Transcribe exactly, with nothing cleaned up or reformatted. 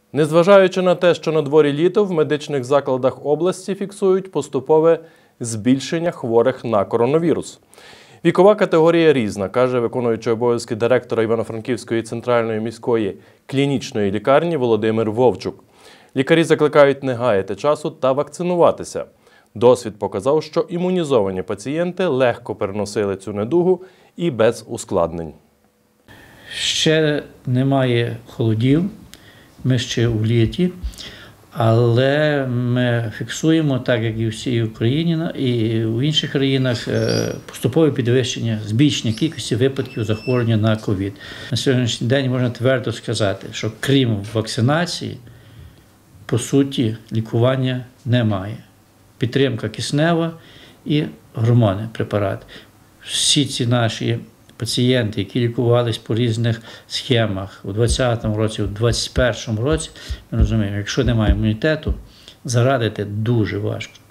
Незважаючи на те, що на дворі літо, в медичних закладах області фіксують поступове збільшення хворих на коронавірус. Вікова категорія різна, каже виконуючий обов'язки директора Івано-Франківської центральної міської клінічної лікарні Володимир Вовчук. Лікарі закликають не гаяти часу та вакцинуватися. Досвід показав, що імунізовані пацієнти легко переносили цю недугу і без ускладнень. Ще немає холодів, ми ще у літі, але ми фіксуємо, так як і в всій Україні, і в інших країнах, поступове підвищення, збільшення кількості випадків захворювання на ковід. На сьогоднішній день можна твердо сказати, що крім вакцинації, по суті, лікування немає. Підтримка киснева і гормони, препарати. Всі ці наші пацієнти, які лікувались по різних схемах у двадцятому році, у двадцять першому році, ми розуміємо, якщо немає імунітету, зарадити дуже важко.